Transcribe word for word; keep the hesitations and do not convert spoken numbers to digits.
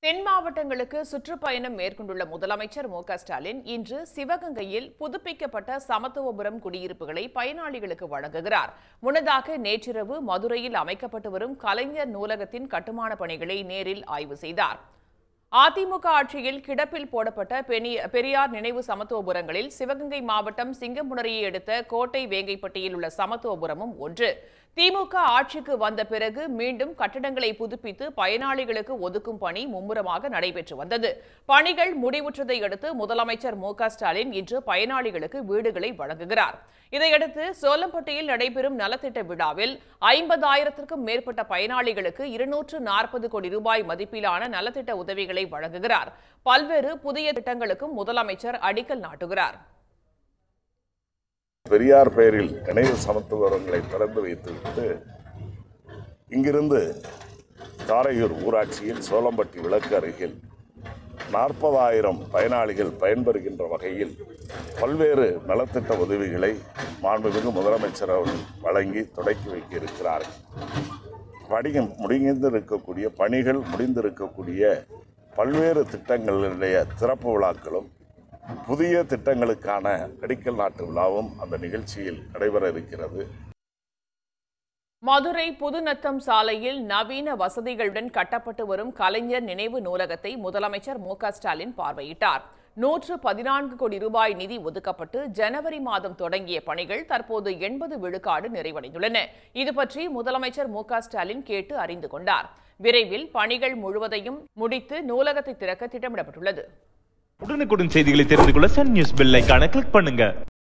தென் மாவட்டங்களுக்கு சுற்றுப்பயணம் மேற்கொண்டுள்ள முதலமைச்சர் மு க ஸ்டாலின் இன்று சிவகங்கையில் புதுப்பிக்கப்பட்ட சமத்துவபுரம் குடியிருப்புகளை பயனாளிகளுக்கு வழங்குகிறார். முன்னதாக நேற்றிரவு மதுரையில் அமைக்கப்பட்டு வரும் கலைஞர் நூலகத்தின் கட்டுமான பணிகளை நேரில் ஆய்வு செய்தார். அதிமுக ஆட்சியில் கிடப்பில் போடப்பட்ட பெரியார் நினைவு சமத்துவபுரங்களில் சிவகங்கை மாவட்டம் சிங்கம்புணரியை அடுத்த கோட்டை வேங்கைப்பட்டியில் உள்ள சமத்துவபுரமும் ஒன்று. திமுக ஆட்சிக்கு வந்த பிறகு மீண்டும் கட்டடங்களை புதுப்பித்து பயனாளிகளுக்கு ஒதுக்கும் பணி மும்முரமாக நடைபெற்று வந்தது. பணிகள் முடிவுற்றதை அடுத்து முதலமைச்சர் மு க ஸ்டாலின் இன்று பயனாளிகளுக்கு வீடுகளை வழங்குகிறார். இதையடுத்து சோலம்பட்டியில் நடைபெறும் நலத்திட்ட விழாவில் ஐம்பதாயிரத்திற்கும் மேற்பட்ட பயனாளிகளுக்கு இருநூற்று நாற்பது கோடி ரூபாய் மதிப்பிலான நலத்திட்ட உதவிகளை வழங்குகிறார். பல்வேறு புதிய திட்டங்களுக்கும் முதலமைச்சர் அடிக்கல் நாட்டுகிறார். பெரியார் பெயரில் நினைவு சமத்துவபுரங்களை திறந்து வைத்துவிட்டு இங்கிருந்து காரையூர் ஊராட்சியில் சோலம்பட்டி விளக்கு அருகில் நாற்பதாயிரம் பயனாளிகள் பயன்பெறுகின்ற வகையில் பல்வேறு நலத்திட்ட உதவிகளை மாண்புமிகு முதலமைச்சர் அவர்கள் வழங்கி தொடக்கி வைக்க இருக்கிறார்கள். பணிகள் முடிந்திருக்கக்கூடிய பணிகள் முடிந்திருக்கக்கூடிய பல்வேறு திட்டங்களுடைய திறப்பு விழாக்களும் புதிய திட்டங்களுக்கான அடிக்கல் நாட்டு விழாவும் அந்த நிகழ்ச்சியில் நடைபெற இருக்கிறது. மதுரை புதுநத்தம் சாலையில் நவீன வசதிகளுடன் கட்டப்பட்டு வரும் கலைஞர் நினைவு நூலகத்தை முதலமைச்சர் மு க ஸ்டாலின் பார்வையிட்டார். நூற்று பதினான்கு கோடி ரூபாய் நிதி ஒதுக்கப்பட்டு ஜனவரி மாதம் தொடங்கிய பணிகள் தற்போது எண்பது விழுக்காடு நிறைவடைந்துள்ளன. இதுபற்றி முதலமைச்சர் மு க ஸ்டாலின் கேட்டு அறிந்து கொண்டார். விரைவில் பணிகள் முழுவதையும் முடித்து நூலகத்தை திறக்க திட்டமிடப்பட்டுள்ளது. உடனுக்குடன் செய்திகளை தெரிந்து கொள்ள சன் நியூஸ் பெல் ஐகானை கிளிக் பண்ணுங்க.